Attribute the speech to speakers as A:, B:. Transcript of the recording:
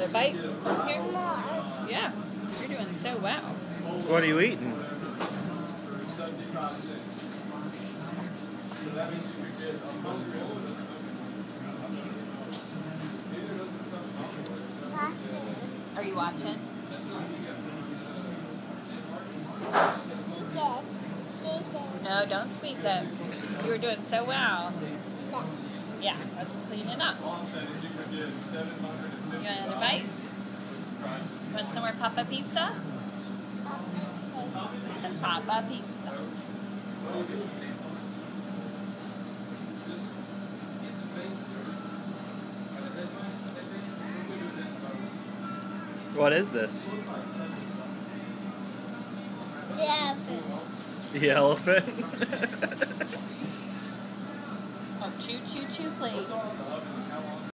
A: Another bite? Here?
B: More.
A: Yeah. You're doing so well.
C: What are you eating?
A: Are you watching? No, don't squeeze it. You were doing so well. Yeah, let's clean it up. You want another bite? Want some more Papa Pizza? Papa Pizza.
C: What is this?
B: Yeah.
C: The elephant?
A: Oh, chew, chew, chew, please.